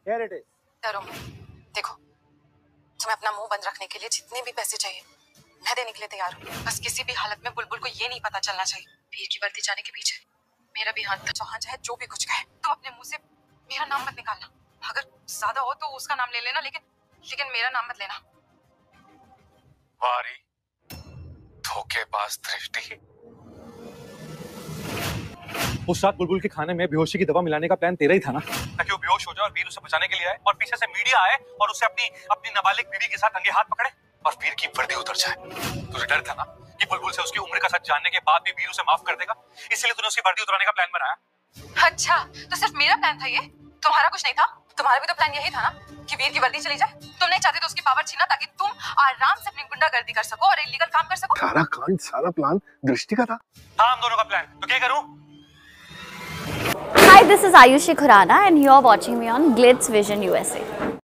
Here it is. डरो मत। देखो, तुम्हें अपना मुंह बंद रखने के लिए जितने भी पैसे चाहिए मैं देने के लिए तैयार हूँ। बस किसी भी हालत में बुलबुल को ये नहीं पता चलना चाहिए वीर की वर्दी जाने के पीछे मेरा भी हाथ था। चौहान चाहे जो भी कुछ कहे, तुम अपने मुंह से मेरा नाम मत निकालना। अगर ज्यादा हो तो उसका नाम ले लेना, लेकिन मेरा नाम मत लेना। वारी, धोखेबाज दृष्टि। उस रात बुलबुल के खाने में बेहोशी की दवा मिलाने का प्लान तेरा ही था ना, ताकि वो बेहोश हो जाए और वीर उसे बचाने के लिए आए और पीछे से मीडिया आए और उसे अपनी नाबालिग बीवी के साथ रंगे हाथ पकड़े और वीर की वर्दी उतर जाए। तुझे डर था ना कि बुलबुल से उसकी उम्र का सच जानने के बाद भी वीर उसे माफ कर देगा, इसलिए तूने उसकी वर्दी उतराने का प्लान बनाया। अच्छा, तो सिर्फ मेरा प्लान था ये, तुम्हारा कुछ नहीं था? तुम्हारा भी तो प्लान यही था ना कि वीर की वर्दी चली जाए? तुम नहीं चाहते तो उसकी पावर छीना ताकि तुम आराम से अपनी गुंडागर्दी कर सको और इलीगल काम कर सको? सारा कांड, सारा प्लान दृष्टि का था। हाँ, हम दोनों का प्लान। तो क्या करूं? Hi, this is Ayushi Khurana and you are watching me on Glitz Vision USA.